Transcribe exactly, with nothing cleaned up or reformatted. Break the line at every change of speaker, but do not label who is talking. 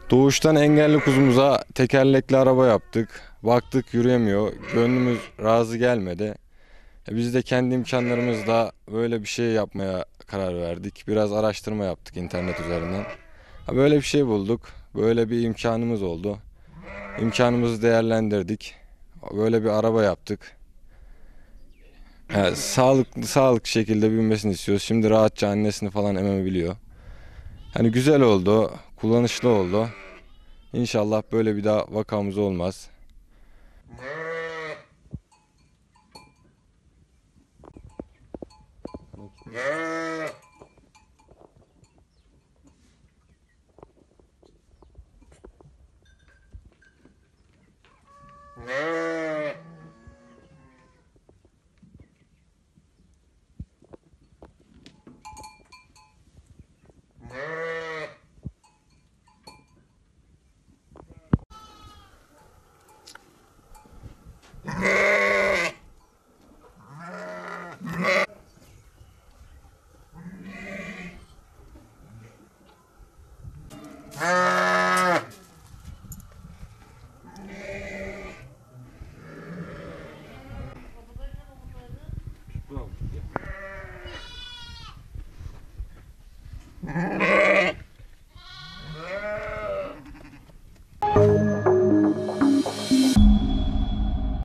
Doğuştan engelli kuzumuza tekerlekli araba yaptık. Baktık yürüyemiyor. Gönlümüz razı gelmedi. E Biz de kendi imkanlarımızla böyle bir şey yapmaya karar verdik. Biraz araştırma yaptık internet üzerinden. Ha, Böyle bir şey bulduk. Böyle bir imkanımız oldu. İmkanımızı değerlendirdik. Böyle bir araba yaptık. Ha, sağlıklı sağlıklı şekilde büyümesini istiyoruz. Şimdi rahatça annesini falan emebiliyor. Hani güzel oldu, kullanışlı oldu. İnşallah böyle bir daha vakamız olmaz.
Ha